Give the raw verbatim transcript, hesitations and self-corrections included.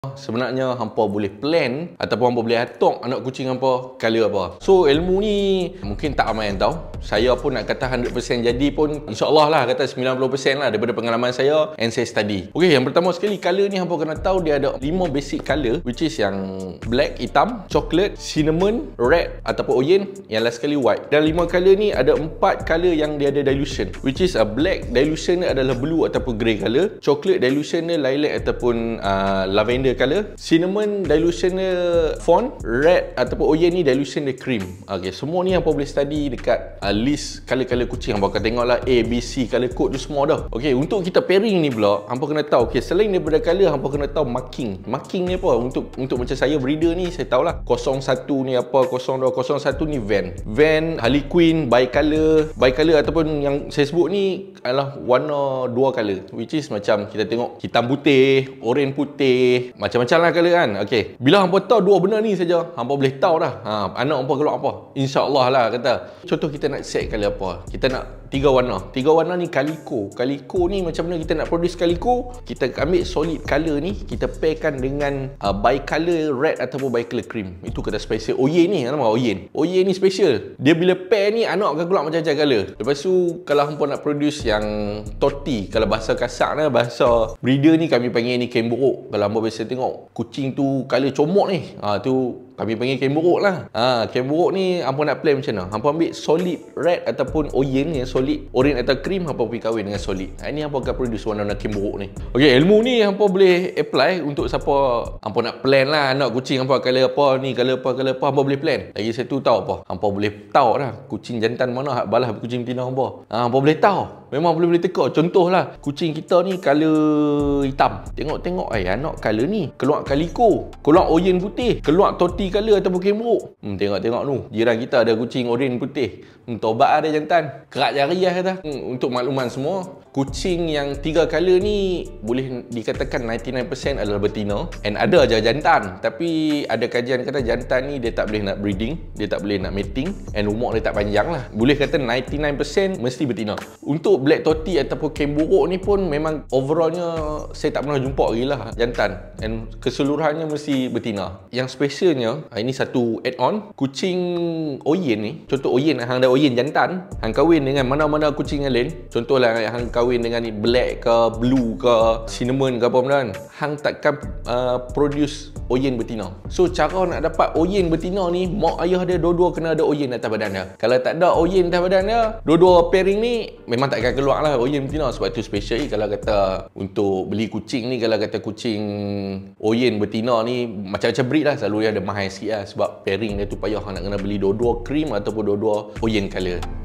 Sebenarnya hampa boleh plan ataupun hampa boleh atok anak kucing hampa color apa. So ilmu ni mungkin tak ramai yang tahu. Saya pun nak kata one hundred percent jadi pun insya-Allah lah, kata sembilan puluh percent lah daripada pengalaman saya and saya study. Okey, yang pertama sekali color ni hampa kena tahu dia ada lima basic color, which is yang black, hitam, chocolate, cinnamon, red ataupun oyen, yang last sekali white. Dan lima color ni ada empat color yang dia ada dilution, which is a black dilution dia adalah blue ataupun grey color, chocolate dilution dia lilac ataupun uh, lavender color, cinnamon dilution dia fawn, red ataupun oyen ni dilution dia cream. Okey, semua ni hampa boleh study dekat uh, list color-color kucing. Hampa akan tengoklah A, B, C color code tu semua dah. Okey, untuk kita pairing ni pula hampa kena tahu, okey, selain daripada color hampa kena tahu marking. Marking ni apa? Untuk untuk macam saya breeder ni saya tahulah kosong satu ni apa, kosong dua, kosong satu ni van. Van, Harlequin, bicolor. Bicolor ataupun yang saya sebut ni adalah warna dua color, which is macam kita tengok hitam putih, oren putih, macam-macam lah color kan. Okey, bila hampa tahu dua benda ni saja, hampa boleh tahu dah ha, anak hampa keluar apa, insya-Allah lah kata. Contoh kita nak set color apa, kita nak tiga warna. Tiga warna ni calico. Calico ni macam mana kita nak produce calico? Kita ambil solid color ni, kita pairkan dengan uh, bicolor red ataupun bicolor cream. Itu kata special. Oyen ni, nama oyen. Oyen ni special. Dia bila pair ni anak akan keluar macam-macam color. Lepas tu kalau hampa nak produce yang toti, kalau bahasa kasarnya, bahasa breeder ni kami panggil ni kain buruk. Kalau hampa biasa tengok kucing tu color comok ni, ha, tu kami panggil kain buruk lah. Ha, kain buruk ni hampa nak plan macam mana? Hampa ambil solid red ataupun oyen yang solid, orange atau cream, hampa pergi kahwin dengan solid. Ha, ini hampa akan produce warna-warna kain buruk ni. Okey, ilmu ni hampa boleh apply untuk siapa hampa nak plan lah anak kucing hampa color apa ni, color apa, color apa, hampa boleh plan. Lagi satu tahu apa? Hampa boleh tahu dah kucing jantan mana hak balas kucing betina hampa. Ha, hampa boleh tahu. Memang boleh boleh teka. Contohlah, kucing kita ni color hitam. Tengok-tengok, eh anak color ni keluar calico, keluar oyen putih, keluar toti color ataupun kain buruk. Hmm, tengok-tengok tu. Jiran kita ada kucing oren putih. Hmm, tobat ada jantan. Kerak jari lah kata. Hmm, untuk makluman semua, kucing yang tiga color ni boleh dikatakan ninety-nine percent adalah betina, and ada aja jantan. Tapi ada kajian kata jantan ni dia tak boleh nak breeding, dia tak boleh nak mating, and umur dia tak panjang lah. Boleh kata ninety-nine percent mesti betina. Untuk black toti ataupun kain buruk ni pun memang overallnya saya tak pernah jumpa lagi lah jantan, and keseluruhannya mesti betina. Yang specialnya, ini satu add-on, kucing oyen ni, contoh oyen, hang ada oyen jantan, hang kahwin dengan mana-mana kucing yang lain, contohlah hang kahwin dengan ni black ke, blue ke, cinnamon ke apa benda kan, hang takkan uh, produce oyen betina. So cara nak dapat oyen betina ni, mak ayah dia dua-dua kena ada oyen atas badan dia. Kalau tak ada oyen atas badan dia, dua-dua pairing ni memang tak akan keluar lah oyen betina. Sebab tu special kalau kata untuk beli kucing ni, kalau kata kucing oyen betina ni macam-macam breed lah, selalu ada mahal sikit lah, sebab pairing dia tu payah nak kena beli dua-dua cream ataupun dua-dua oyen color.